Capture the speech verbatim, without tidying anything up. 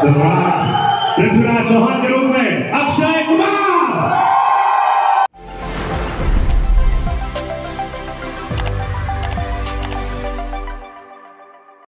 สำหรับนักธุรกิจจอห์น